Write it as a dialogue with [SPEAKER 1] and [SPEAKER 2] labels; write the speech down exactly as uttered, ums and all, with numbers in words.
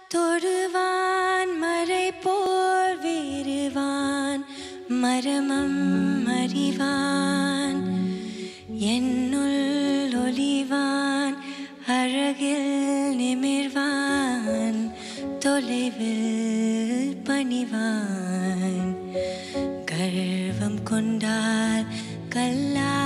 [SPEAKER 1] தொடுவான் மறை போல் வேறுவான் மரமம் அறிவான் என்னுள் ஒளிவான் அழகில் நிமிர்வான் தொலைவில் பணிவான் கர்வம் கொண்டால் கல்லா